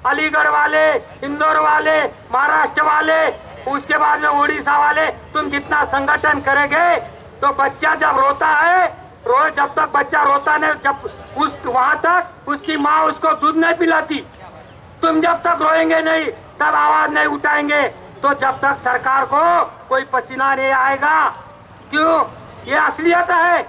अलीगढ़ वाले, इंदौर वाले, महाराष्ट्र वाले, उसके बाद में उड़ीसा वाले, तुम जितना संगठन करेंगे तो बच्चा जब रोता है, रोज जब तक बच्चा रोता नहीं, जब उस वहां तक उसकी माँ उसको दूध नहीं पिलाती। तुम जब तक रोएंगे नहीं, तब आवाज नहीं उठाएंगे, तो जब तक सरकार को कोई पसीना नहीं आएगा। क्यों? ये असलियत है।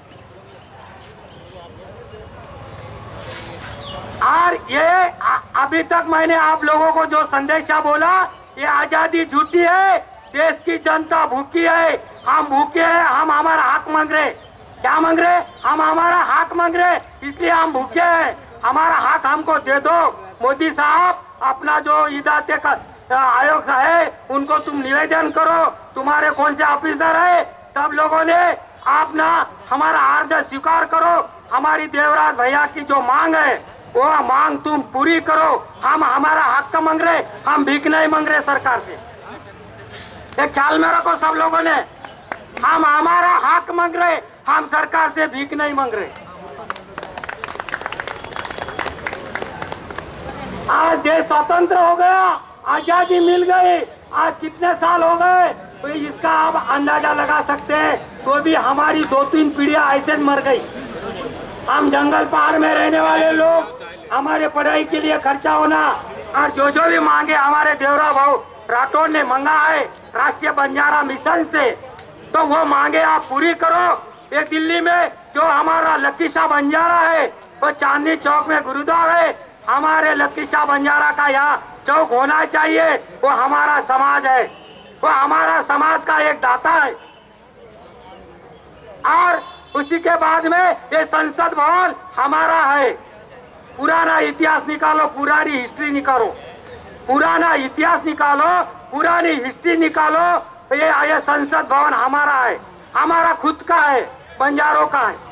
और ये अभी तक मैंने आप लोगों को जो संदेशा बोला, ये आजादी झूठी है, देश की जनता भूखी है, हम भूखे हैं, हम हमारा हक मांग रहे। क्या मांग रहे? हम हमारा हक मांग रहे, इसलिए हम भूखे हैं। हमारा हक हमको दे दो। मोदी साहब, अपना जो हिदायत का आयोग है उनको तुम निवेदन करो, तुम्हारे कौन से ऑफिसर है, सब लोगों ने आप ना हमारा अर्ज स्वीकार करो। हमारी देवराज भैया की जो मांग है वो मांग तुम पूरी करो। हम हमारा हक मांग रहे, हम भीख नहीं मांग रहे सरकार से। एक ख्याल में रखो सब लोगों ने, हम हमारा हक मांग रहे, हम सरकार से भीख नहीं मांग रहे। आज देश स्वतंत्र हो गया, आजादी मिल गई। आज कितने साल हो गए तो इसका आप अंदाजा लगा सकते हैं। तो भी हमारी 2-3 पीढ़ियां ऐसे मर गई। हम जंगल पहाड़ में रहने वाले लोग, हमारे पढ़ाई के लिए खर्चा होना, और जो भी मांगे हमारे देवरा भाऊ राठौड़ ने मांगा है राष्ट्रीय बंजारा मिशन से, तो वो मांगे आप पूरी करो। ये दिल्ली में जो हमारा लकी शाह बंजारा है, वो चांदनी चौक में गुरुद्वारा है, हमारे लकी शाह बंजारा का यहाँ चौक होना चाहिए। वो हमारा समाज है, वो हमारा समाज का एक दाता है। और उसी के बाद में ये संसद भवन हमारा है। पुराना इतिहास निकालो, पुरानी हिस्ट्री निकालो, पुराना इतिहास निकालो, पुरानी हिस्ट्री निकालो। ये संसद भवन हमारा है, हमारा खुद का है, बंजारों का है।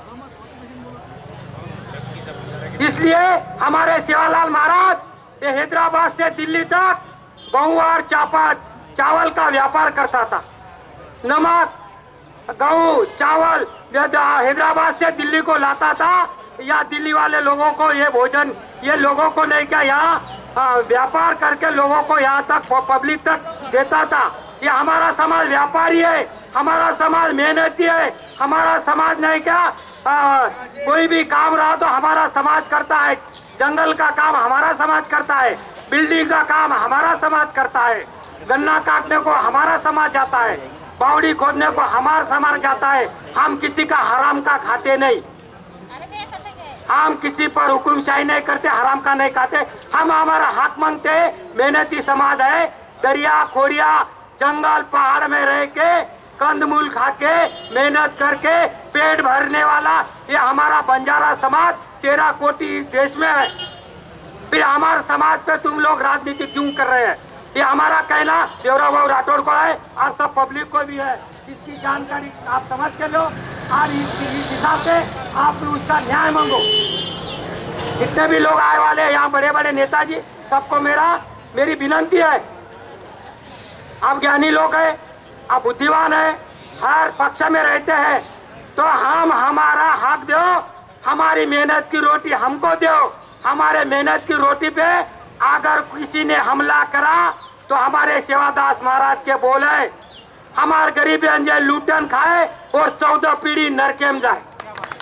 इसलिए हमारे सेवालाल महाराज ये हैदराबाद से दिल्ली तक गेहूं और चावल का व्यापार करता था। नमक, गेहूं, चावल हैदराबाद से दिल्ली को लाता था, या दिल्ली वाले लोगों को ये भोजन, ये लोगों को नहीं क्या, यहाँ व्यापार करके लोगों को यहाँ तक पब्लिक तक देता था। ये हमारा समाज व्यापारी है, हमारा समाज मेहनती है, हमारा समाज नहीं क्या कोई भी काम रहा तो हमारा समाज करता है। जंगल का काम हमारा समाज करता है, बिल्डिंग का काम हमारा समाज करता है, गन्ना काटने को हमारा समाज जाता है, बावड़ी खोदने को हमारा समाज जाता है। हम किसी का हराम का खाते नहीं, हम किसी पर हुकुमशाही नहीं करते, हराम का नहीं खाते। हम हमारा हक मांगते। मेहनती समाज है, दरिया खोरिया जंगल पहाड़ में रह के कंदमूल खा के मेहनत करके पेट भरने वाला ये हमारा बंजारा समाज 13 कोटि देश में है। फिर हमारे समाज पे तुम लोग राजनीति क्यों कर रहे हैं? ये हमारा कहना देवरा भाऊ राठौड़ को है और सब पब्लिक को भी है। इसकी जानकारी आप समझ के लो और इस हिसाब से आप उसका न्याय मांगो। जितने भी लोग आए वाले हैं यहाँ, बड़े बड़े नेताजी, सबको मेरी विनंती है, आप ज्ञानी लोग हैं, आप बुद्धिमान हैं, हर पक्ष में रहते हैं, तो हम हमारा हक दो, हमारी मेहनत की रोटी हमको दो। हमारे मेहनत की रोटी पे अगर किसी ने हमला करा तो हमारे सेवादास महाराज के बोले, हमारे गरीबी अंजय लूटन खाए और 14 पीढ़ी नरके में जाए।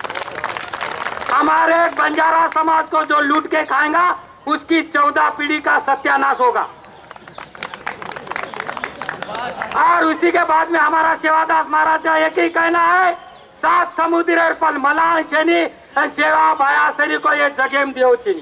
हमारे बंजारा समाज को जो लूट के खाएगा उसकी 14 पीढ़ी का सत्यानाश होगा। और उसी के बाद में हमारा सेवादास महाराज का एक ही कहना है, 7 समुद्र पल मलान छेनी सेवा भयासरी को ये जगह में दियो छेनी।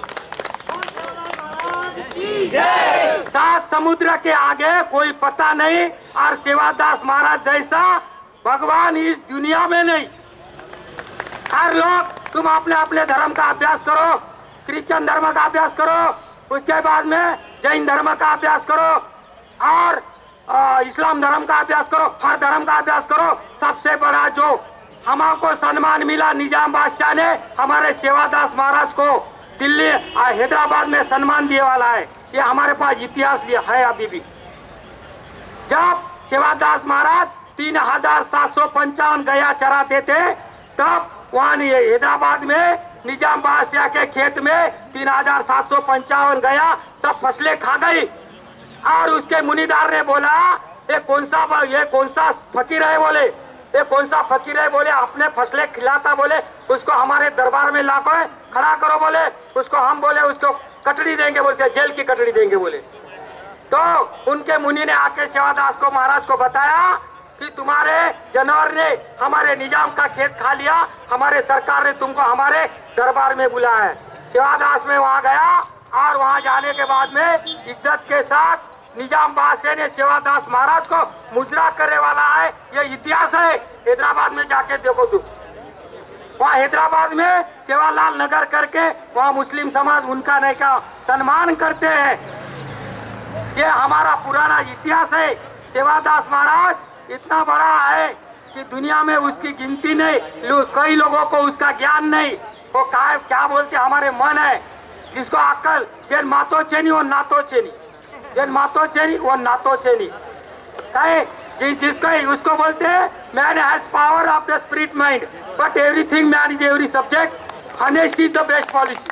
7 समुद्र के आगे कोई पता नहीं, और सेवादास महाराज जैसा भगवान इस दुनिया में नहीं। हर लोग तुम अपने अपने धर्म का अभ्यास करो, क्रिश्चियन धर्म का अभ्यास करो, उसके बाद में जैन धर्म का अभ्यास करो और इस्लाम धर्म का अभ्यास करो, हर धर्म का अभ्यास करो। सबसे बड़ा जो हमको सम्मान मिला, निजाम बादशाह ने हमारे सेवादास महाराज को दिल्ली हैदराबाद में सम्मान दिए वाला है। ये हमारे पास इतिहास है अभी भी। जब सेवादास महाराज 3755 गया चराते थे, तब वहाँ हैदराबाद में निजाम बादशाह के खेत में 3755 गया, सब फसलें खा गई। और उसके मुनीदार ने बोला ये कौन सा फकीर है, बोले ये कौन सा फकीर है, बोले अपने फसलें खिलाता, बोले उसको हमारे दरबार में लाकर खड़ा करो, बोले उसको हम बोले उसको कटड़ी देंगे, बोलते जेल की कटड़ी देंगे बोले। तो उनके मुनि ने आके सेवादास को महाराज को बताया कि तुम्हारे जानवर ने हमारे निजाम का खेत खा लिया, हमारे सरकार ने तुमको हमारे दरबार में बुलाया है। सेवादास में वहां गया और वहां जाने के बाद में इज्जत के साथ निजाम बादशाह ने सेवादास महाराज को मुजरा करने वाला है। ये इतिहास है, हैदराबाद में जाके देखो तुम। वहाँ हैदराबाद में सेवालाल नगर करके वहाँ मुस्लिम समाज उनका नहीं का सम्मान करते हैं। ये हमारा पुराना इतिहास है। सेवादास महाराज इतना बड़ा है कि दुनिया में उसकी गिनती नहीं, कई लोगों को उसका ज्ञान नहीं। वो क्या बोलते हमारे मन है, जिसको अक्ल जेन मातो चेनी वो नातो चेनी, जेन मातो चेनी वो नातो चेनी कहे जिसको उसको बोलते हैं man has power of the spirit mind but everything man is every subject, honesty is the best policy.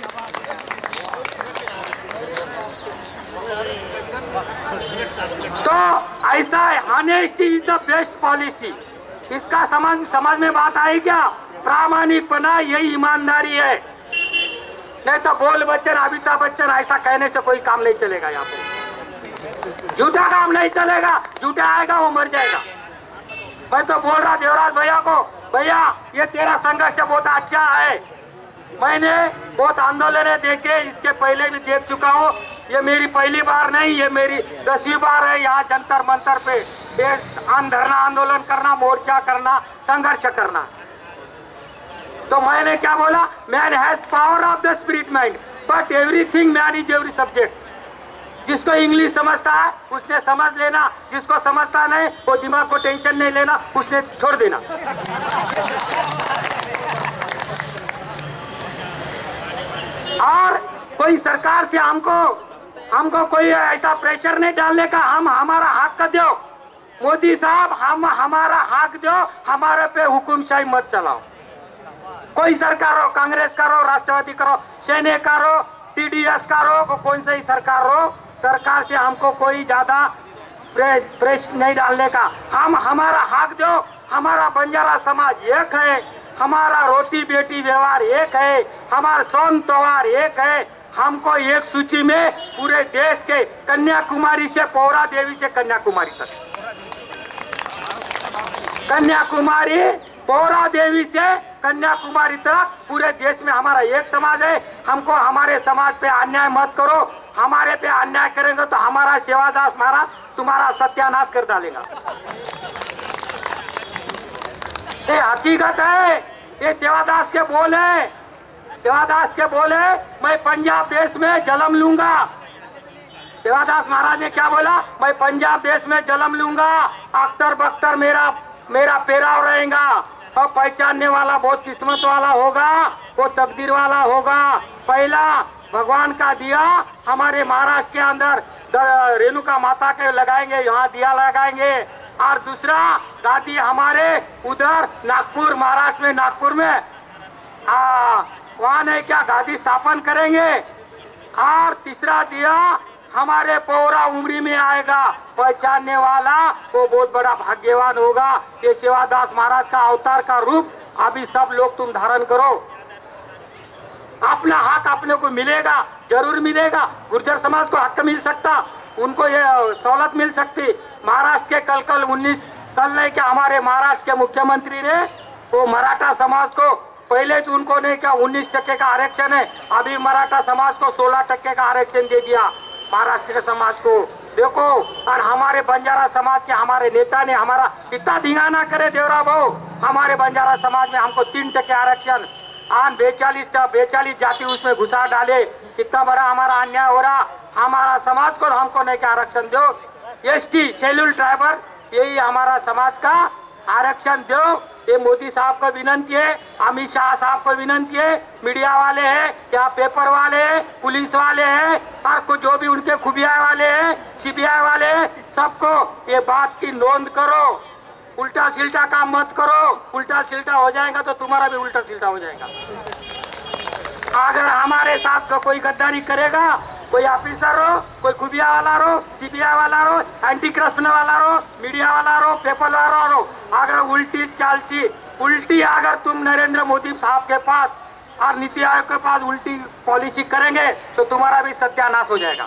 तो ऐसा है, honesty is the best policy. इसका समझ में बात आई क्या? प्रामाणिकपना यही ईमानदारी है। नहीं तो बोल बच्चन अमिताभ बच्चन ऐसा कहने से कोई काम नहीं चलेगा। यहाँ पे झूठा काम नहीं चलेगा, झूठा आएगा वो मर जाएगा। मैं तो बोल रहा देवराज भैया को, भैया ये तेरा संघर्ष बहुत अच्छा है। मैंने बहुत आंदोलनें देखे, इसके पहले भी देख चुका हूँ। ये मेरी पहली बार नहीं, ये मेरी 10वीं बार है यहाँ जंतर मंतर पे धरना आंदोलन करना, मोर्चा करना, संघर्ष करना। तो मैंने क्या बोला, man has power of the spirit mind but everything man is every subject. जिसको इंग्लिश समझता है उसने समझ लेना, जिसको समझता नहीं वो दिमाग को टेंशन नहीं लेना, उसने छोड़ देना। और कोई सरकार से हमको कोई ऐसा प्रेशर नहीं डालने का, हम हमारा हक दो मोदी साहब, हम हमारा हक दो, हमारे पे हुकुमशाही मत चलाओ। कोई सरकार हो, कांग्रेस का हो, राष्ट्रवादी का हो, सेने का हो, टीडीएस का हो, कौन सी सरकार हो, सरकार से हमको कोई ज्यादा प्रेस नहीं डालने का। हम हमारा हक दो। हमारा बंजारा समाज एक है, हमारा रोटी बेटी व्यवहार एक है, हमारा सोन त्योहार एक है। हमको एक सूची में पूरे देश के कन्याकुमारी से पौरा देवी से कन्याकुमारी तक, कन्याकुमारी पौरा देवी से कन्याकुमारी तक पूरे देश में हमारा एक समाज है। हमको हमारे समाज पे अन्याय मत करो। हमारे पे अन्याय करेंगे तो हमारा सेवादास महाराज तुम्हारा सत्यानाश कर डालेगा। ये हकीकत है, ये सेवादास के बोल है। सेवादास के बोले मैं पंजाब देश में जन्म लूंगा। सेवादास महाराज ने क्या बोला, मैं पंजाब देश में जन्म लूंगा, अख्तर बख्तर मेरा पेराव रहेगा और पहचानने वाला बहुत किस्मत वाला होगा, वो तकदीर वाला होगा। पहला भगवान का दिया हमारे महाराष्ट्र के अंदर रेणुका माता के लगाएंगे, यहाँ दिया लगाएंगे। और दूसरा गादी हमारे उधर नागपुर, महाराष्ट्र में नागपुर में वहाँ नहीं क्या गादी स्थापन करेंगे। और तीसरा दिया हमारे पौरा उमरी में आएगा, पहचानने वाला वो बहुत बड़ा भाग्यवान होगा। ये सेवादास महाराज का अवतार का रूप अभी सब लोग तुम धारण करो। अपना हक अपने को मिलेगा, जरूर मिलेगा। गुर्जर समाज को हक मिल सकता, उनको ये सहूलत मिल सकती। महाराष्ट्र के कल 19 कल नहीं क्या हमारे महाराष्ट्र के मुख्यमंत्री ने वो मराठा समाज को पहले तो उनको नहीं क्या 19% का आरक्षण है, अभी मराठा समाज को 16% का आरक्षण दे दिया महाराष्ट्र के समाज को। देखो, और हमारे बंजारा समाज के हमारे नेता ने हमारा कितना धिंगाना करे देवरा भाऊ, हमारे बंजारा समाज में हमको 3% आरक्षण, 42 जाति उसमें घुसा डाले। कितना बड़ा हमारा अन्याय हो रहा। हमारा समाज को हमको नहीं क्या आरक्षण दो। एसटी शेड्यूल ट्राइबल यही हमारा समाज का आरक्षण दो। ये मोदी साहब को विनंती है, अमित शाह साहब को विनंती है, मीडिया वाले हैं या पेपर वाले हैं, पुलिस वाले हैं और कुछ जो भी उनके खुफिया वाले हैं, सीबीआई वाले हैं, सबको ये बात की नोंद करो। उल्टा सिल्टा काम मत करो, उल्टा सिल्टा हो जाएगा तो तुम्हारा भी उल्टा सिल्टा हो जाएगा। अगर हमारे साथ का कोई गद्दारी करेगा, कोई ऑफिसर हो, कोई खुफिया वाला हो, सीबीआई वाला हो, एंटी करप्शन वाला हो, मीडिया वाला हो, पेपर वाला हो, अगर उल्टी अगर तुम नरेंद्र मोदी साहब के पास और नीति आयोग के पास उल्टी पॉलिसी करेंगे तो तुम्हारा भी सत्यानाश हो जाएगा।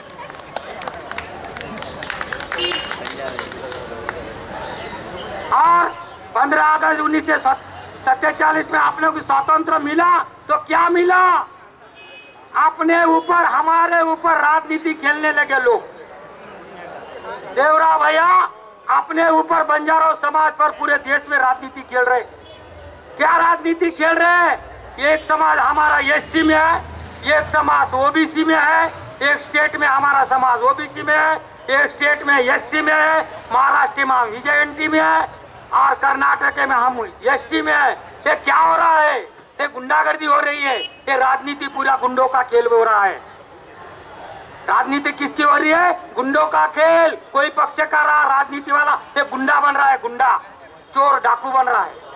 और 15 अगस्त 1947 में आप लोग को स्वतंत्र मिला तो क्या मिला? अपने ऊपर, हमारे ऊपर राजनीति खेलने लगे लोग। देवरा भैया अपने ऊपर बंजारा समाज पर पूरे देश में राजनीति खेल रहे। क्या राजनीति खेल रहे? एक समाज हमारा एससी में है, एक समाज ओबीसी में है, एक स्टेट में हमारा समाज ओबीसी में है, एक स्टेट में एससी में है, महाराष्ट्र में हम विजयंती में है और कर्नाटक में हम एसटी में है। ये क्या हो रहा है? ये गुंडागर्दी हो रही है। ये राजनीति पूरा गुंडों का खेल हो रहा है। राजनीति किसकी हो रही है? गुंडों का खेल। कोई पक्ष का रहा राजनीति वाला ये गुंडा बन रहा है, गुंडा, चोर, डाकू बन रहा है।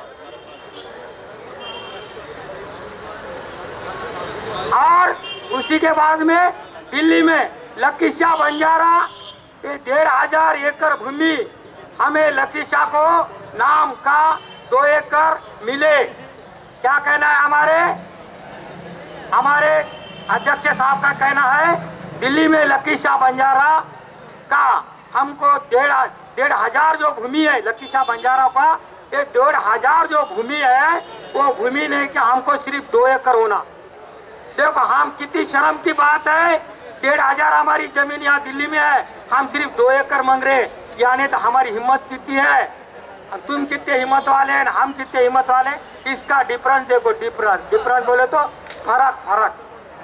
और उसी के बाद में दिल्ली में लकी शाह बंजारा, ये 1500 एकड़ भूमि हमें लकी शाह को नाम का 2 एकड़ मिले। क्या कहना है? हमारे अध्यक्ष साहब का कहना है दिल्ली में लकी शाह बंजारा का हमको 1,500 जो भूमि है लकी शाह बंजारा का, ये 1,500 जो भूमि है वो भूमि नहीं कि हमको सिर्फ 2 एकड़ होना। देखो हम कितनी शर्म की बात है, 1,500 हमारी जमीन यहाँ दिल्ली में है, हम सिर्फ 2 एकड़ मांग रहे। यानी तो हमारी हिम्मत कितनी है, तुम कितने हिम्मत वाले हैं, हम कितने हिम्मत वाले। इसका डिफरेंस देखो, डिफरेंस बोले तो फर्क।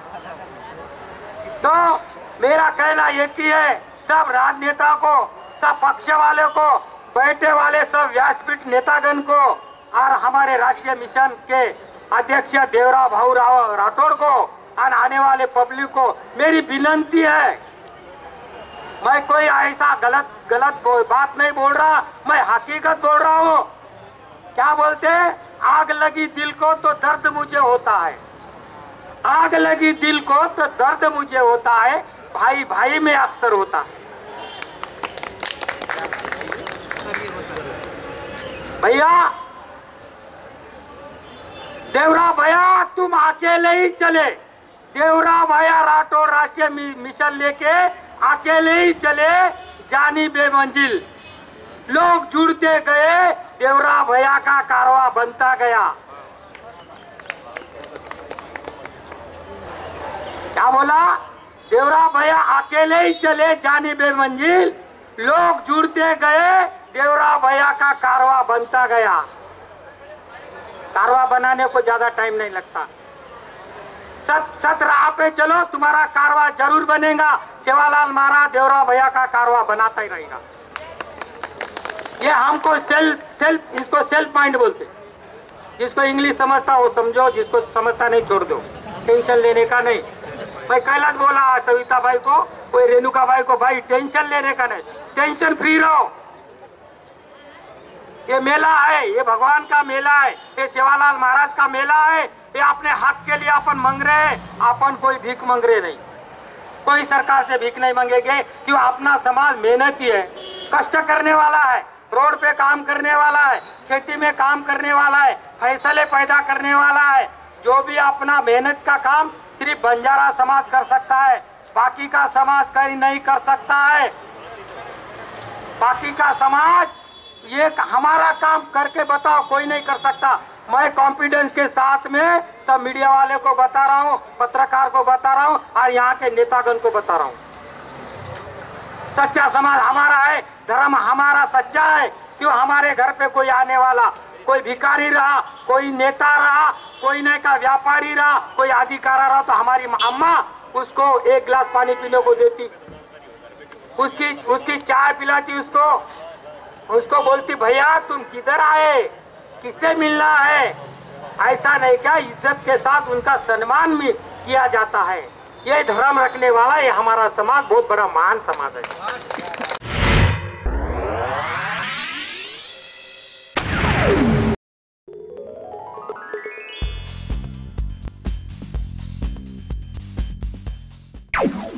तो मेरा कहना एक ही है, सब राजनेता को, सब पक्ष वाले को, बैठे वाले सब व्यासपीठ नेतागण को और हमारे राष्ट्रीय मिशन के अध्यक्ष देवरा भाऊ राठौड़ को और आने वाले पब्लिक को मेरी विनंती है, मैं कोई ऐसा गलत बात नहीं बोल रहा, मैं हकीकत बोल रहा हूँ। क्या बोलते हैं? आग लगी दिल को तो दर्द मुझे होता है, आग लगी दिल को तो दर्द मुझे होता है, भाई भाई में अक्सर होता है। भैया देवरा भैया तुम अकेले ही चले, देवरा भैया राठौड़ राष्ट्रीय मिशन लेके अकेले ही चले, जानी बेमंजिल। लोग जुड़ते गए, देवरा भैया का कारवा बनता गया। क्या बोला? देवरा भैया अकेले ही चले, जानी बेमंजिल। लोग जुड़ते गए, देवरा भैया का कारवा बनता गया। कारवा बनाने को ज्यादा टाइम नहीं लगता। सत राह पे चलो, तुम्हारा कारवा जरूर बनेगा। सेवालाल महाराज देवरा भैया का कारवा बनाता ही रहेगा। ये हमको इसको सेल्फ माइंड बोलते। जिसको इंग्लिश समझता हो समझो, जिसको समझता नहीं छोड़ दो, टेंशन लेने का नहीं। मैं कैलाश बोला सविता भाई को, कोई रेणुका भाई को, भाई टेंशन लेने का नहीं, टेंशन फ्री रहो। ये मेला है, ये भगवान का मेला है, ये सेवालाल महाराज का मेला है। ये अपने हक के लिए अपन मांग रहे हैं, अपन कोई भीख मांग रहे नहीं, कोई सरकार से भीख नहीं मांगेंगे। क्यों? अपना समाज मेहनती है, कष्ट करने वाला है, रोड पे काम करने वाला है, खेती में काम करने वाला है, फैसले पैदा करने वाला है। जो भी अपना मेहनत का काम सिर्फ बंजारा समाज कर सकता है, बाकी का समाज कहीं नहीं कर सकता है। बाकी का समाज ये हमारा काम करके बताओ, कोई नहीं कर सकता। मैं कॉन्फिडेंस के साथ में सब मीडिया वाले को बता रहा हूँ, पत्रकार को बता रहा हूँ और यहाँ के नेतागण को बता रहा हूँ, सच्चा समाज हमारा है, धर्म हमारा सच्चा है। क्यों? हमारे घर पे कोई आने वाला, कोई भिखारी रहा, कोई नेता रहा, कोई नहीं का व्यापारी रहा, कोई अधिकारी रहा, तो हमारी अम्मा उसको 1 गिलास पानी पीने को देती, उसकी चाय पिलाती, उसको बोलती भैया तुम किधर आए, किससे मिलना है। ऐसा नहीं क्या, इज्जत के साथ उनका सम्मान भी किया जाता है। ये धर्म रखने वाला ये हमारा समाज बहुत बड़ा महान समाज है। है।